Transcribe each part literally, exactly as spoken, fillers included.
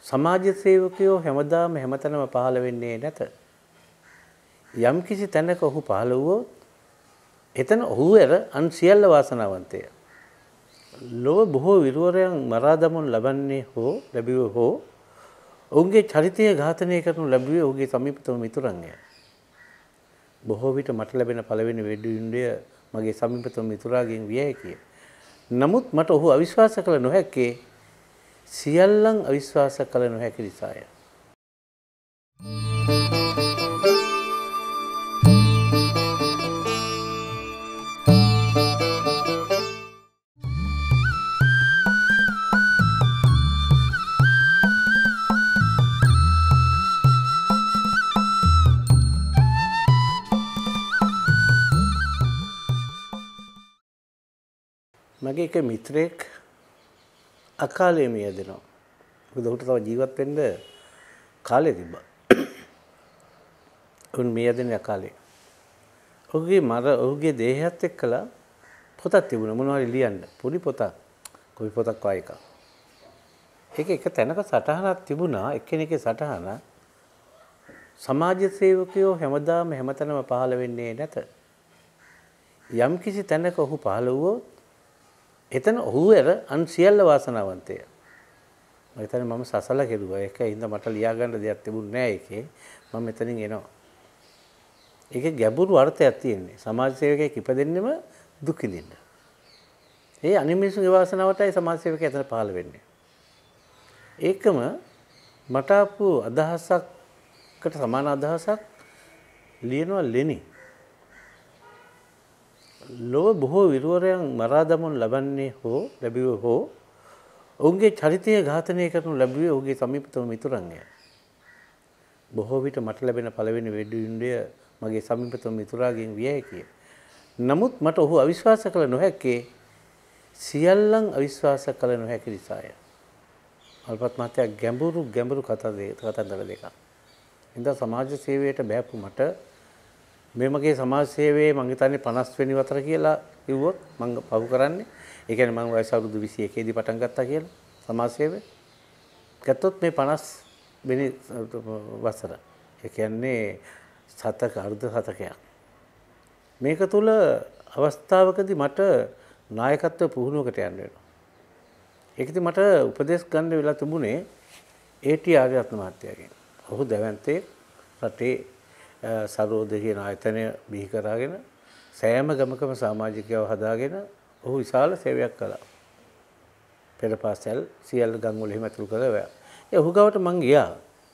සමාජ සේවකයෝ හැමදාම හැමතැනම පහළ වෙන්නේ නැත. යම් කිසි තැනක ඔහු පහළ වුවොත් එතන ඔහු ඇර අන් සියල්ල වාසනාවන්තය. ලොව බොහෝ විරවරයන් මරා දමනු ලබන්නේ හෝ ලැබුවේ හෝ ඔවුන්ගේ චරිතය ඝාතනය කරනු ලැබුවේ ඔහුගේ සමීපතම මිතුරන්ය. බොහෝ විට මට ලැබෙන පළවෙනි වෙඩිුණ්ඩය මගේ සමීපතම මිතුරාගෙන් විය හැකිය. නමුත් මට ඔහු අවිශ්වාස කළ නොහැක්කේ සියල්ලන් අවිශ්වාස කළ නොහැකි නිසාය. මගේ එක මිත්‍රයෙක් අකාලේ මිය දෙනවා. මොකද ඔහුට තව ජීවත් වෙන්න කාලය තිබ්බා. උන් මිය දෙන්නේ අකාලේ. ඔහුගේ මර ඔහුගේ දේහයත් එක්කලා පොතක් තිබුණා මොනවා හරි ලියන්න. පොඩි පොතක්. කොයි පොතක් වගේ එකක්. ඒක එක තැනක සටහනක් තිබුණා. එක්කෙනෙක්ගේ සටහන. සමාජ සේවකයෝ හැමදාම හැමතැනම පහළ වෙන්නේ නැත. යම් කිසි තැනක ඔහු පහළ වුවොත් එතන ඔහු ඇර අන් සියල්ල වාසනාවන්තය. මම හිතන්නේ මම සසල කෙරුවා. ඒකයි හින්දා මට ලියා ගන්න දෙයක් තිබුණේ නැහැ ඒකේ. මම මෙතනින් එනවා. ඒකේ ගැඹුරු අර්ථයක් තියෙන්නේ. සමාජ සේවකයෙක් ඉපදෙන්නෙම දුක් විඳින්න. ඒ අනිමිසුගේ වාසනාවටයි සමාජ සේවකයා එතන පහළ වෙන්නේ. ඒකම මට ආපු අදහසක්කට සමාන අදහසක් ලියනවා ලෙනි. ලොව බොහෝ විරවරයන් මරා දමනු ලබන්නේ හෝ ලැබුවේ හෝ ඔවුන්ගේ චරිතය ඝාතනය කරනු ලැබුවේ ඔහුගේ සමීපතම මිතුරන්ය. බොහෝ විට මට ලැබෙන පළවෙනි වෙඩිුණ්ඩය මගේ සමීපතම මිතුරාගෙන් විය හැකිය. නමුත් මට ඔහු අවිශ්වාස කළ නොහැක්කේ සියල්ලන් අවිශ්වාස කළ නොහැකි නිසාය. අල්පත් මහත්තයා ගැඹුරු ගැඹුරු කතන්දර දෙකක්. ඉතින් සමාජ සේවයට බෑපු මට මේ මගේ සමාජ සේවයේ මං හිතන්නේ පනස් වෙනි වතර කියලා කිව්වොත් මං පහු කරන්නේ. ඒ කියන්නේ මං වයස අවුරුදු විසි එකේ දී පටන් ගත්තා කියලා සමාජ සේවය. ගත්තොත් මේ පනස් වෙනි වසර. ඒ කියන්නේ සතක අර්ධ සතකයක්. මේක තුල අවස්ථාවකදී මට නායකත්ව පුහුණුවකට යන්න වෙනවා. ඒකදී මට උපදෙස් ගන්න වෙලා තිබුණේ ඒ ටී ආර්යරත්න මහත්තයාගෙන්. ඔහු දැවැන්තේ රටේ සරෝද කියන ආයතනය බිහි කරගෙන සෑම ගමකම සමාජිකයව හදාගෙන ඔහු විශාල සේවයක් කළා. පෙරපාසල් සියල්ල ගම් වල එහෙම අතුරු කළා. ඒ ඔහු ගාවට මං ගියා.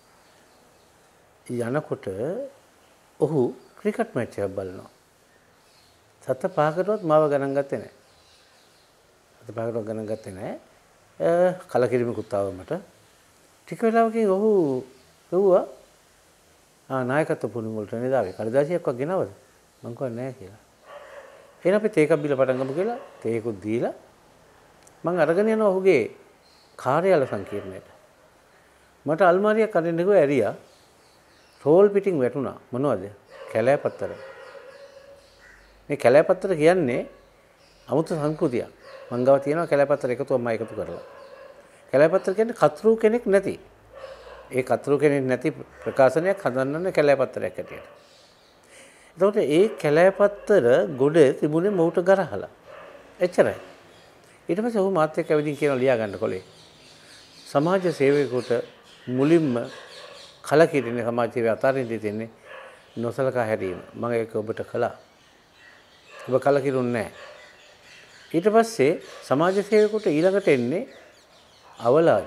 යනකොට ඔහු ක්‍රිකට් මැච් එකක් බලනවා. සත පහකටවත් මාව ගණන් ගත්තේ නැහැ. සත පහකටවත් ගණන් ගත්තේ නැහැ. කලකිරීමකුත් ආවා මට. ටික වෙලාවකින් ඔහු කිව්වා ආ නායකත්ව පුහුණුව වලට නේද ආවේ. කඩදාසියක්වත් ගෙනවද? මං කිව්වා නෑ කියලා. එහෙනම් අපි තේ එකක් බිල පටන් ගමු කියලා තේකුත් දීලා මං අරගෙන යනවා ඔහුගේ කාර්යාල සංකීර්ණයට. මට අල්මාරියක් අරින්න ගිහුවා ඇරියා. රෝල් පිටින් වැටුණා. මොනවද? කැලෑපත්තර. මේ කැලෑපත්තර කියන්නේ අමුතු සංස්කෘතියක්. මං ගාව තියෙනවා කැලෑපත්තර එකතුවක් මම එකතු කරලා. කැලෑපත්තර කියන්නේ කතරු කෙනෙක් නැති. ඒ කතරු කෙනෙක් නැති ප්‍රකාශනයක් හදන්නන්නේ කැලෑපත්තරයක් ඇටියට. එතකොට ඒ කැලෑපත්තර ගොඩ තිබුණේ මොහුට ගරහලා. එච්චරයි. ඊට පස්සේ ඔහු මාත් එක්ක ඇවිදින් කියනවා ලියා ගන්න කොලේ. සමාජ සේවකයෙකුට මුලින්ම කලකිරීමේ සමාජ සේවය අතරින් දෙන්නේ නොසලකා හැරීම. මම ඒක ඔබට කළා. ඔබ කලකිරුන්නේ නැහැ. ඊට පස්සේ සමාජ සේවකයෙකුට ඊළඟට එන්නේ අවලාද.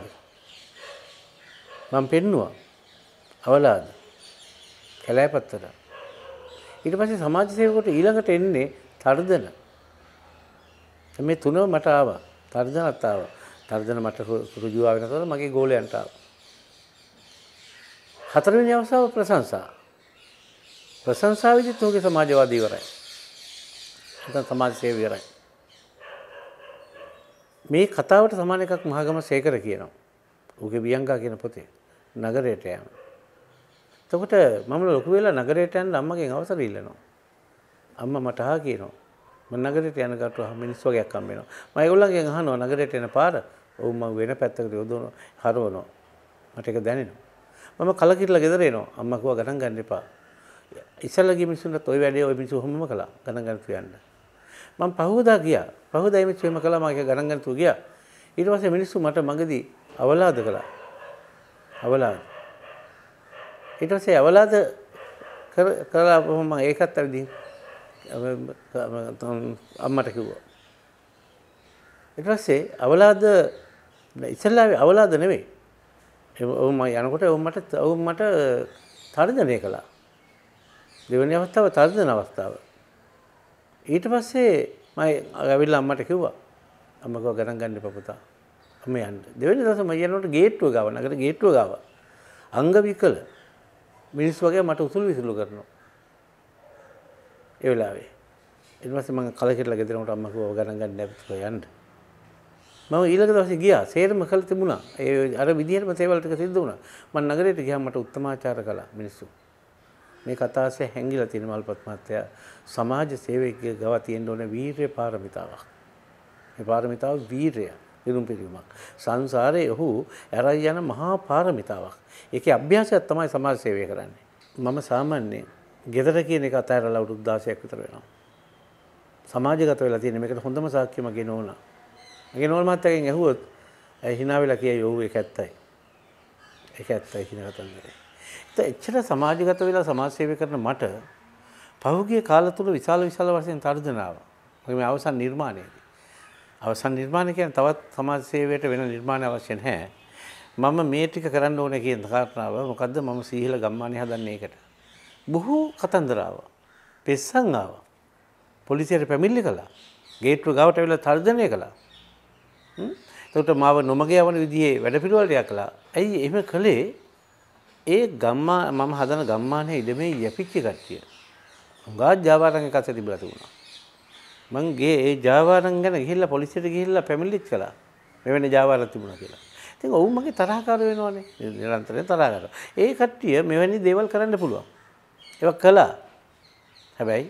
මම පෙන්නුවා අවලාද කැලෑපත්තර. ඊට පස්සේ සමාජ සේවකයෙකුට ඊළඟට එන්නේ තර්ජන. මේ තුනම මට ආවා. තර්ජනත් ආවා. තර්ජන මට රුජුව ආවේ නැතොත් මගේ ගෝලයන්ට ආවා. හතරවෙනි අවස්ථාව ප්‍රශංසා. ප්‍රශංසා විදිහට උගේ සමාජවාදී ඉවරයි. නැත්නම් සමාජ සේවය ඉවරයි. මේ කතාවට සමාන එකක් මහගම සේකර කියනවා. උගේ වියංගා කියන පොතේ නගරයට යෑම. එතකොට මම ලොකු වෙලා නගරයට යන්න අම්මගෙන් අවසර ඉල්ලනවා. අම්මා මට අහ කියනවා. මම නගරයට යන කට මිනිස් වගේක් හම්බ වෙනවා. මම ඒගොල්ලන්ගෙන් අහනවා නගරයට යන පාර. ඔව් මම වෙන පැත්තකට යොදවනවා හරවනවා. මට ඒක දැනෙනවා. මම කලකිරලා ගෙදර එනවා. අම්මා කිව්වා ගණන් ගන්න එපා. ඉස්සල්ලා ගිය මිනිස්සුන්ට ඔය වැඩේ ඔය මිනිස්සු ඔහොමම කළා. ගණන් ගන්න කියන්න. මම පහවදා ගියා. පහවදා මිනිස්සු එහෙම කළා මම ඒක ගණන් ගන්න තු ගියා. ඊට පස්සේ මිනිස්සු මට මගදී අවලාද කළා. අවලාද. ඊට පස්සේ අවලාද කරලා මම ඒකත් ඇවිදින් අම්මට කිව්වා. ඊට පස්සේ අවලාද ඉස්සල්ලාවේ අවලාද නෙවෙයි. ඔව් මම යනකොට ඔව් මට ඔව් මට තර්ජනය කළා. දෙවෙනි අවස්ථාව තර්ජන අවස්ථාව. ඊට පස්සේ මම ඇවිල්ලා අම්මට කිව්වා. අම්මා කිව්වා ගණන් ගන්න එපා පුතා. අම්ම යන්න. දෙවෙනි දවසේ මම යනකොට ගේට්ටුව ගාව නගර ගේට්ටුව ගාව. අංග විකල මිනිස්සු වගේ මට උසුළු විසුළු කරනවා. ඒ වෙලාවේ. ඊට පස්සේ මම කලකිරලා ගෙදරට අම්මා කිව්වා ගණන් ගන්න නැතුව යන්න. මම ඊළඟ දවසේ ගියා. සේරම කළ තිබුණා. ඒ අර විදිහටම තේවල් ටික සිද්ධ වුණා. මම නගරයට ගියාම මට උත්තමාචාර කළා මිනිස්සු. මේ කතාවේ හැංගිලා තියෙන මල්පත් මහත්තයා සමාජ සේවකයෙක් ගාව තියෙන්න ඕන වීරිය පාරමිතාවක්. මේ පාරමිතාව වීරය, විරුම් පිරීමක්. සංසාරේ ඔහු ඇරයි යන මහා පාරමිතාවක්. ඒකේ අභ්‍යාසයක් තමයි සමාජ සේවය කරන්නේ. මම සාමාන්‍යයෙන් ගෙදර කියන එක අතහැරලා අවුරුදු දාසයක් විතර වෙනවා. සමාජගත වෙලා තියෙන මේකට හොඳම සාක්ෂිය මගේ නෝනා. මගේ නෝන මහත්තයාගෙන් ඇහුවොත් ඇයි hina වෙලා කියයි ඔව් ඒක ඇත්තයි. ඒක ඇත්තයි කියන කතන්දරේ. එච්චර සමාජගත වෙලා සමාජ සේවය කරන මට පහුගිය කාල තුල විශාල විශාල වශයෙන් තර්ජන ආවා. මේ අවසන් නිර්මාණයේදී. අවසන් නිර්මාණය කියන්නේ තවත් සමාජ සේවයට වෙන නිර්මාණ අවශ්‍ය නැහැ. මම මේ ටික කරන්න ඕනේ කියන කාරණාව මොකද්ද මම සීහිල ගම්මානේ හදන්නේ ඒකට. බොහෝ කතන්දර ආවා. පෙස්සන් ආවා. පොලිසියට පැමිණිලි කළා. ගේට්ටුව ගාවට ඇවිල්ලා තර්ජනය කළා. හ්ම්. ඒකට මාව නොමග යවන විදිහේ වැඩ පිළිවෙලක් කළා. ඇයි එහෙම කළේ? ඒ ගම්මා මම හදන ගම්මානේ ඉඩමේ යැපිච්ච කට්ටිය. උගා ජාවාරන් එකක් තිබිලා තිබුණා. මං ගේ ඒ ජාවාරන් ගැන ගිහිල්ලා පොලිසියට ගිහිල්ලා පැමිණිලිත් කළා. මෙවැනි ජාවාරක් තිබුණා කියලා. ඉතින් ඔවුන් මගේ තරහකාර වෙනවනේ. නිරන්තරයෙන් තරහකාර. ඒ කට්ටිය මෙවැනි දේවල් කරන්න පුළුවන්. ඒක කළා. හැබැයි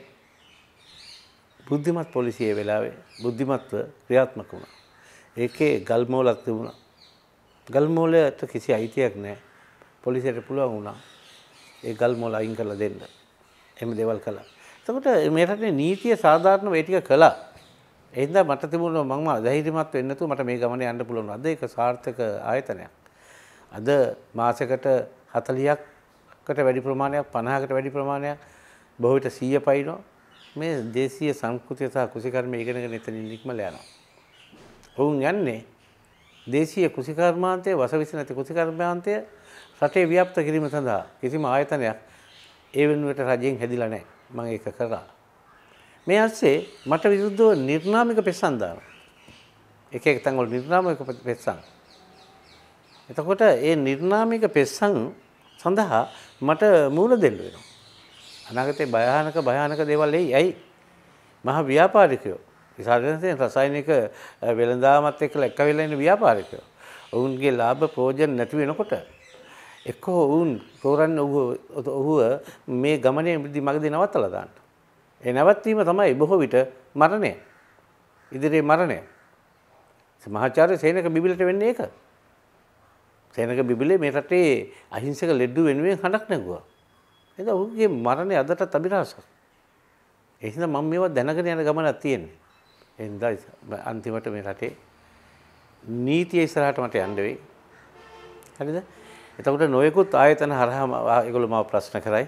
බුද්ධිමත් පොලිසිය වෙලාවේ බුද්ධිමත්ව ක්‍රියාත්මක වුණා. ඒකේ ගල්මෝලක් තිබුණා. ගල්මෝලයට කිසි අයිතියක් නැහැ. පොලිසියට පුළුවන් වුණා ඒ ගල්මෝල අයින් කරලා දෙන්න. එහෙම දේවල් කළා. එතකොට මේ රටේ නීතිය සාධාරණව ඒ ටික කළා. ඒ හින්දා මට තිබුණා මම ධෛර්යමත් වෙන්න නැතුව මට මේ ගමනේ යන්න පුළුවන්. අද ඒක සාර්ථක ආයතනයක්. අද මාසයකට හතළිහකට වැඩි ප්‍රමාණයක් පනහකට වැඩි ප්‍රමාණයක් බොහෝ විට සීය පයින්නවා. මේ දේශීය සංස්කෘතිය සහ කුසිකර්ම ඉගෙනගෙන එතනින් නික්මලා යනවා. ඔවුන් යන්නේ දේශීය කුසිකර්මාන්තයේ වසවිස නැති කුසිකර්මාන්තය රටේ ව්‍යාප්ත කිරීම සඳහා කිසිම ආයතනයක් ඒ වෙනුවට රජයෙන් හැදිලා නැහැ. මම ඒක කරා. මේ ඇස්සේ මට විරුද්ධව නිර්නාමික පෙස්සන් දානවා. එක එක තැන් වල නිර්නාමික පෙස්සන්. එතකොට ඒ නිර්නාමික පෙස්සන් සඳහා මට මූණ දෙන්න වෙනවා. අනාගතේ භයානක භයානක දේවල් එයි. ඇයි? මහ ව්‍යාපාරිකයෝ. විශාලයෙන් රසායනික වෙළඳාමත් එක්කලා එක්ක වෙලා ඉන්න ව්‍යාපාරිකයෝ. ඔවුන්ගේ ලාභ ප්‍රයෝජන නැති වෙනකොට එක්කෝ ඔවුන් තෝරන්නේ ඔහුව මේ ගමනේ මගදී නවත්තලා දාන්න. ඒ නැවැත්වීම තමයි බොහෝ විට මරණය. ඉදිරියේ මරණය. මහාචාර්ය සේනක බිබිලට වෙන්නේ ඒක. සේනක බිබිලේ මේ රටේ අහිංසක ලෙඩ්ඩු වෙනුවෙන් හඬක් නැගුවා. එතන ඔහුගේ මරණය අදටත් අභිරහසක්. ඒ හින්දා මම මේවා දැනගෙන යන ගමනක් තියෙන්නේ. ඒ හින්දා අන්තිමට මේ රටේ නීතිය ඉස්සරහට මට යන්න වෙයි. හරිද? එතකොට නොයෙකුත් ආයතන හරහා ඒගොල්ලෝ මාව ප්‍රශ්න කරයි.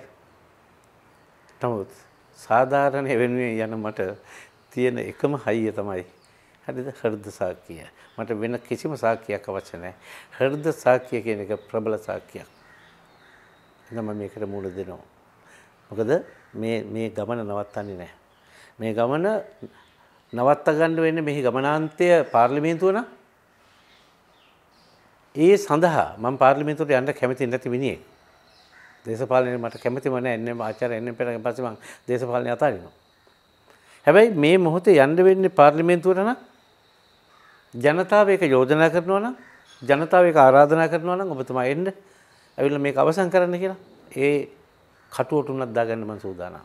නමුත් සාධාරණ වෙනුවෙන් යන මට තියෙන එකම හයිය තමයි හරිද හෘද සාක්කිය. මට වෙන කිසිම සාක්කියක් අවශ්‍ය නැහැ. හෘද සාක්කිය කියන එක ප්‍රබල සාක්කියක්. එහෙනම් මම මේකට මූල දෙනවා. මොකද මේ මේ ගමන නවත්තන්නේ නැහැ. මේ ගමන නවත්ත ගන්න වෙන්නේ මෙහි ගමනාන්තය පාර්ලිමේන්තුව නම් ඒ සඳහා මම පාර්ලිමේන්තුවට යන්න කැමති නැති මිනිහෙක්. දේශපාලනේ මට කැමතිම නැහැ. එන්නේ ආචාර්ය එන්නේ පෙරගෙන පස්සේ මම දේශපාලනේ අතාරිනවා. හැබැයි මේ මොහොතේ යන්න වෙන්නේ පාර්ලිමේන්තුවට නම් ජනතාව ඒක යෝජනා කරනවා නම් ජනතාව ඒක ආරාධනා කරනවා නම් ඔබතුමා එන්න. ඇවිල්ලා මේක අවසන් කරන්න කියලා. ඒ කටුවට උනක් දාගන්න මම සූදානම්.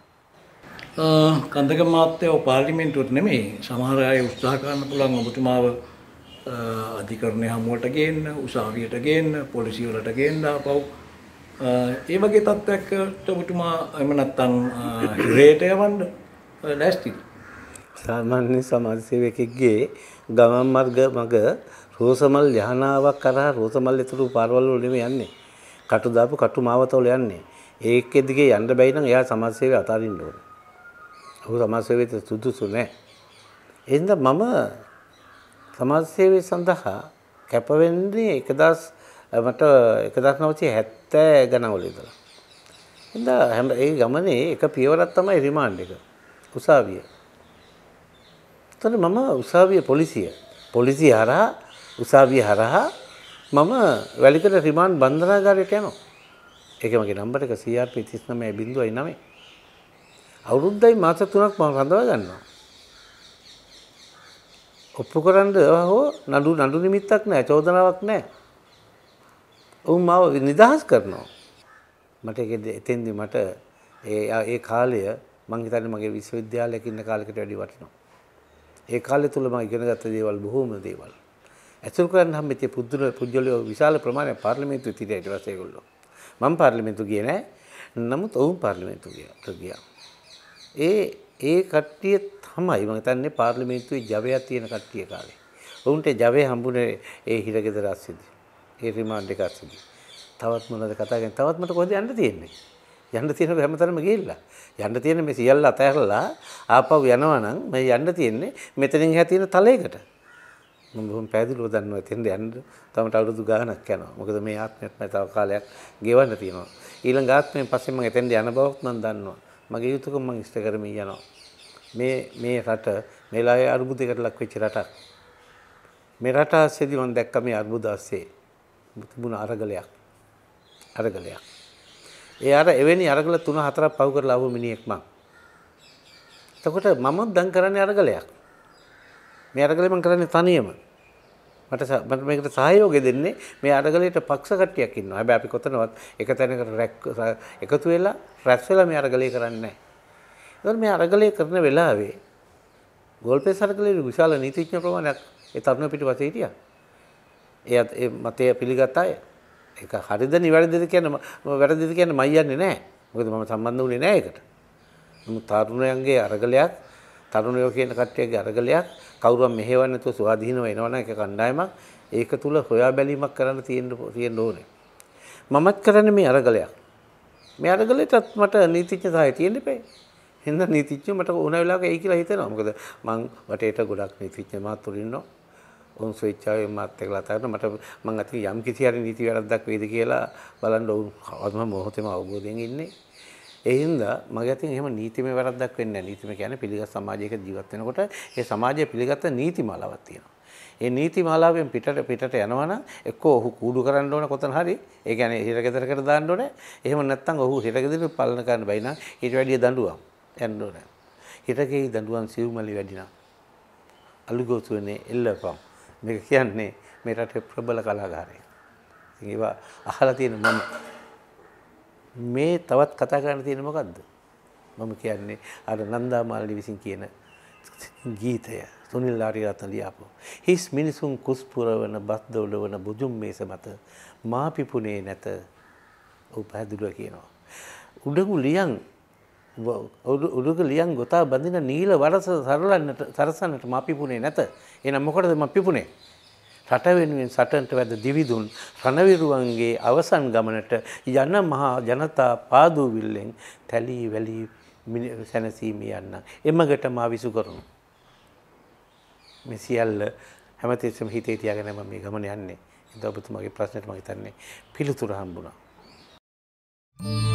කන්දක මාත්‍යව පාර්ලිමේන්තුවට නෙමෙයි සමහර අය උත්සාහ කරන්න පුළුවන් ඔබතුමාව අධිකරණය හමුවට ගේන්න, උසාවියට ගේන්න, පොලිසිය වලට ගේන්න ආපහු ඒ වගේ තත්ත්වයකට ඔබතුමා එහෙම නැත්නම් හිරේට යවන්න ලෑස්තිද? සාමාන්‍ය සමාජ සේවකෙක්ගේ ගමන් මාර්ග මග රෝසමල් යහනාවක් කරා රෝසමල් ඇතුළු පාරවල් වල නෙමෙයි යන්නේ. කටු දාපු කටු මාවතවල යන්නේ. ඒකෙ දිගේ යන්න බැයි නම් එයා සමාජ සේවය අතාරින්න ඕනේ. ඔහු සමාජ සේවයට සුදුසු නැහැ. එහෙනම් මම සමාජ සේවය සඳහා කැප වෙන්නේ එකදාස් මට එකදාස් නවසිය හැත්තෑ ගණන්වල ඉඳලා. එහෙනම් හැම ඒ ගමනේ එක පියවරක් තමයි රිමාන්ඩ් එක. උසාවිය. එතන මම උසාවිය පොලිසිය පොලිසිය හරහා උසාවිය හරහා මම වැලිකඩ රිමාන්ඩ් බන්ධනාගාරයට යනවා. ඒක මගේ නම්බර එක සී ආර් පී තිස් නවය බිංදුවයි නවය. අවුරුද්දයි මාස තුනක් මම රඳවා ගන්නවා. ඔප්පු කරන්න හෝ නඩු නඩු නිමිත්තක් නැහැ, චෝදනාවක් නැහැ. උන් මාව නිදහස් කරනවා. මට ඒක එතෙන්දි මට ඒ ඒ කාලය මං හිතන්නේ මගේ විශ්වවිද්‍යාලයක ඉන්න කාලයකට වැඩි වටිනවා. ඒ කාලය තුල මම ඉගෙන ගත්ත දේවල් බොහෝම දේවල්. ඇසුරු කරන්න හැමති පුදුල පුජ්‍යලිය විශාල ප්‍රමාණයක් පාර්ලිමේන්තුවේ තිරේ ඊට පස්සේ ඒගොල්ලෝ. මම පාර්ලිමේන්තු ගියේ නැහැ. නමුත් ඔවුන් පාර්ලිමේන්තු ගියා. ඒ ඒ කට්ටිය තමයි මම හිතන්නේ පාර්ලිමේන්තුවේ ජවයක් තියෙන කට්ටිය කාලේ. ඔවුන්ට ජවය හම්බුනේ ඒ හිරගෙදර අස්සෙදී. ඒ රිමාන්ඩ් එක අස්සෙදී. තවත් මොනවද කතා කරන්නේ? තවත් මට කොහෙද යන්න තියෙන්නේ? යන්න තියෙන හැමතැනම ගිහිල්ලා. යන්න තියෙන මේ සියල්ල අතහැරලා ආපහු යනවා නම් මේ යන්න තියෙන්නේ මෙතනින් එහා තියෙන තලයකට. මම බොහොම පැහැදිලිව දන්නවා එතෙන්ද යන්න තවමට අවුරුදු ගාණක් යනවා. මොකද මේ ආත්මෙත් මම තව කාලයක් ගෙවන්න තියෙනවා. ඊළඟ ආත්මෙන් පස්සේ මම එතෙන්ද යන බවක් මම දන්නවා. මගේ යුතුයකම මම ඉෂ්ට කරමින් යනවා. මේ මේ රට මේ ලායේ අරුබුදයකට ලක් වෙච්ච රටක්. මේ රට ආසෙදි මම දැක්ක මේ අරුබුද ආසේ තිබුණ අරගලයක්. අරගලයක්. ඒ අර එවැනි අරගල තුන හතරක් පහු කරලා ආව මිනිහෙක් මං. එතකොට මම දැන් කරන්නේ අරගලයක්. මේ අරගලේ මං කරන්නේ තනියම. මට මට මේකට සහයෝගය දෙන්නේ මේ අරගලයට පක්ෂ කට්ටියක් ඉන්නවා. හැබැයි අපි කොතනවත් එක තැනකට එකතු වෙලා රැස් වෙලා මේ අරගලේ කරන්නේ නැහැ. ඒතකොට මේ අරගලේ කරන වෙලාවේ ගෝල්පේස් අරගලේ විශාල නීතිඥ ප්‍රමාණයක් ඒ තරුණ පිටපතේ හිටියා. ඒ ඒ මතය පිළිගත් අය. ඒක හරිද නිවැරදිද කියන්නේ වැරදිද කියන්නේ මම යන්නේ නැහැ. මොකද මම සම්බන්ධ වුණේ නැහැ ඒකට. නමුත් තරුණයන්ගේ අරගලයක්, තරුණයෝ කියන කට්ටියගේ අරගලයක් කවුරුම් මෙහෙවන්නේ නැතුව ස්වාධීනව එනවනම් ඒක කණ්ඩායමක්. ඒක තුල හොයා බැලීමක් කරන්න තියෙන්න තියෙන්න ඕනේ. මමත් කරන්නේ මේ අරගලයක්. මේ අරගලයටත් මට නීතිඥ සහාය තියෙන්න එපේ. හින්දා නීතිඥ මට ඕන වෙලාවක එයි කියලා හිතෙනවා. මොකද මං වටේට ගොඩක් නීතිඥ මාත්තුරු ඉන්නවා. උන් ස්විච්චාවේ මාත් එක්කලා තමයි මට මං අතින් යම් කිසි හරි නීති වැරද්දක් වේද කියලා බලන්න උන් අවම මොහොතේම අවබෝධයෙන් ඉන්නේ. ඒ හින්දා මගේ අතින් එහෙම නීතිමය වැරද්දක් වෙන්නේ නැහැ. නීතිමය කියන්නේ පිළිගත් සමාජයක ජීවත් වෙනකොට ඒ සමාජය පිළිගත්ත නීති මාලාවක් තියෙනවා. ඒ නීති මාලාවෙන් පිටට පිටට යනවා නම් එක්කෝ ඔහු කූඩු කරන්න ඕන කොතන හරි. ඒ කියන්නේ හිරගෙදරකට දාන්න ඕනේ. එහෙම නැත්නම් ඔහු හිරගෙදර පාලන කරන්න බයි නම් ඊට වැඩිය දඬුවම් යන්න ඕනේ. හිරගේ දඬුවම් සිව්මලි වැඩි නම් අලුගෝසුවනේ එල්ලපම්. මේක කියන්නේ මේ රටේ ප්‍රබල කලාකාරයෙක්. ඉතින් ඒවා අහලා තියෙන මම මේ තවත් කතා කරන්න තියෙන මොකද්ද? මම කියන්නේ අර නන්දාමාලි විසින් කියන ගීතය සුනිල් ආරියරත්න ලියාපු. හිස් මිනිසුන් කුස්පුරවන බත් දොඩවන බුදුන් මේස මත මා පිපුනේ නැත. ඔව් පැහැදිලිව කියනවා. උඩගු ලියන් උඩගු ලියන් ගොතා බඳින නීල වරස සරලන්නට සරසන්නට මා පිපුනේ නැත. එහෙනම් මොකටද මම පිපුනේ? රට වෙනුවෙන් සටනට වැද දිවිදුන් රණවිරුවන්ගේ අවසන් ගමනට යන මහා ජනතා පාදූවිල්ලෙන් තැලී වැලී සැනසීම යන්න එමගට මා විසු කරනු. මේ සියල්ල හැමතිස්සෙම හිතේ තියාගෙන මම මේ ගමන යන්නේ. ඒක ඔබතුමාගේ ප්‍රශ්නෙට මම හිතන්නේ පිළිතුර හම්බුණා.